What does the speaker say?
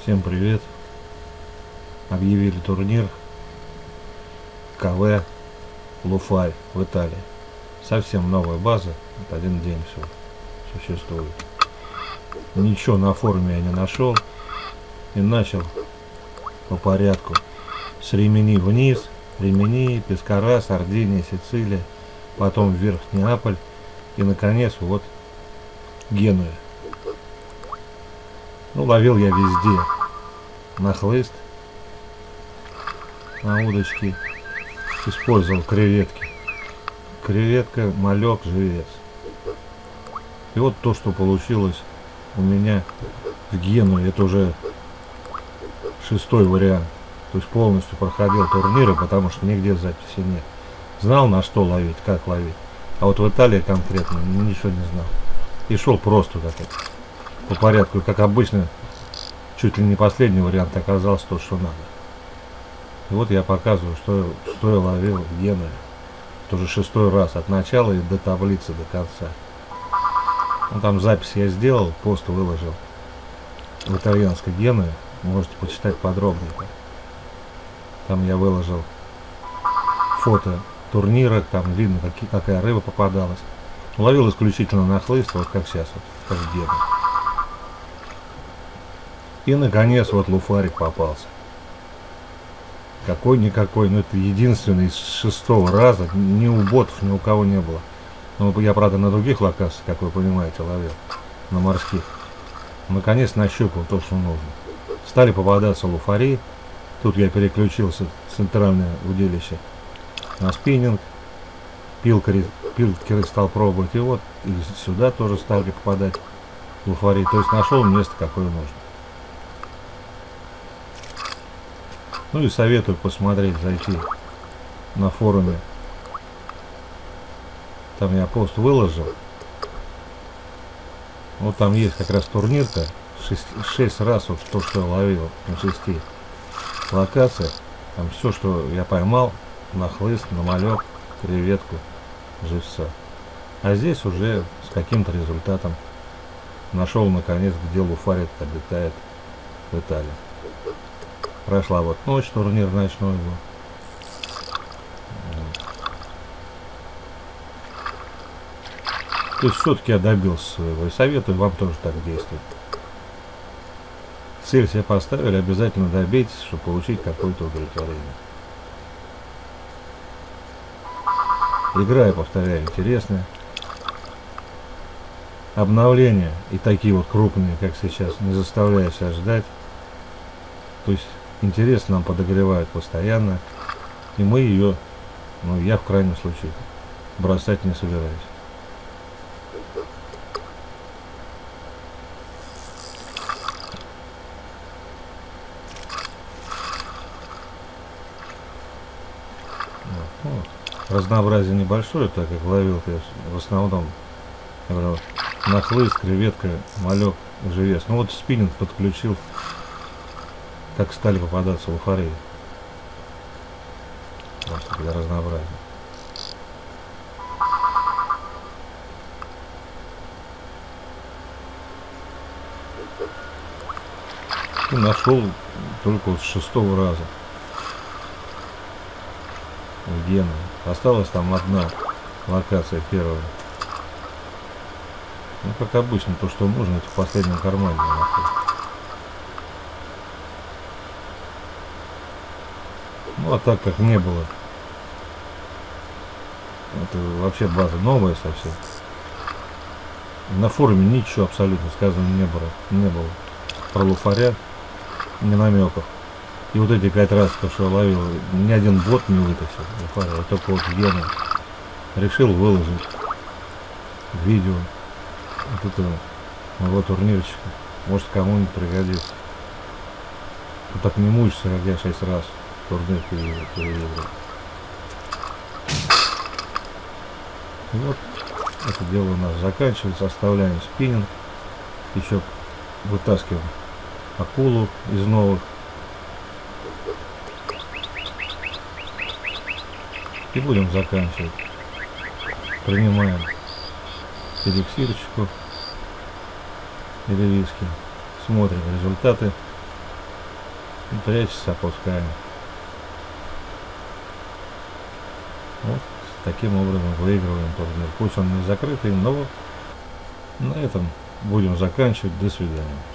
Всем привет! Объявили турнир КВ Луфарь в Италии. Совсем новая база, вот один день все существует. Ничего на форуме я не нашел и начал по порядку с Римини вниз, Римини, Пескара, Сардиния, Сицилия, потом вверх Неаполь и наконец вот Генуя. Ну, ловил я везде на хлыст, на удочки, использовал креветки. Креветка, малек, живец. И вот то, что получилось у меня в Генуе, это уже 6-й вариант. То есть полностью проходил турниры, потому что нигде записи нет. Знал, на что ловить, как ловить. А вот в Италии конкретно ничего не знал. И шел просто как это, по порядку. И как обычно, чуть ли не последний вариант оказался то, что надо. И вот я показываю, что я ловил в Генуе. Это уже 6-й раз, от начала и до таблицы, до конца. Ну, там запись я сделал, пост выложил в итальянской Генуе. Можете почитать подробнее. Там я выложил фото турнира, там видно, какая рыба попадалась. Ловил исключительно на хлыст, вот как сейчас, вот, как в Генуе. И наконец вот луфарик попался. Какой-никакой, но это единственный из 6-го раза, ни у ботов, ни у кого не было. Но я, правда, на других локациях, как вы понимаете, ловил, на морских. Наконец нащупал то, что нужно. Стали попадаться луфари. Тут я переключился с центральное удилище на спиннинг. Пилкеры стал пробовать. И вот и сюда тоже стали попадать луфари. То есть нашел место, какое нужно. Ну и советую посмотреть, зайти на форуме. Там я пост выложил. Вот там есть как раз турнир-то. 6 раз вот то, что я ловил на 6 локациях. Там все, что я поймал, на хлыст, на малек, креветку, живца. А здесь уже с каким-то результатом нашел наконец, где луфарь обитает в Италии. Прошла вот ночь, турнир ночной был. То есть все-таки я добился своего. И советую вам тоже так действовать. Цель себе поставили, обязательно добейтесь, чтобы получить какое-то удовлетворение. Игра, я повторяю, интересная. Обновления и такие вот крупные, как сейчас, не заставляя себя ждать. То есть интерес нам подогревают постоянно. И мы ее, ну я в крайнем случае, бросать не собираюсь. Ну, разнообразие небольшое, так как ловил я в основном на хлыст, креветка, малек, живец. Ну вот спиннинг подключил, как стали попадаться луфари. Просто для разнообразия. И нашел только вот с 6-го раза в Генуе. Осталась там одна локация первая. Ну, как обычно, то, что нужно, это в последнем кармане находится. Ну, а так как не было, это вообще база новая совсем. На форуме ничего абсолютно сказано не было про луфаря, ни намеков. И вот эти 5 раз, что я ловил, ни один бот не вытащил луфаря, я только вот Гена решил выложить видео вот этого моего турнирчика. Может, кому-нибудь пригодится. Вот так не мучиться, как я 6 раз турнир переиграл. Вот это дело у нас заканчивается. Оставляем спиннинг. Еще вытаскиваем акулу из новых. И будем заканчивать. Принимаем эликсирчику или виски. Смотрим результаты. Прячется, опускаем. Вот таким образом выигрываем турнир. Пусть он не закрытый, но на этом будем заканчивать. До свидания.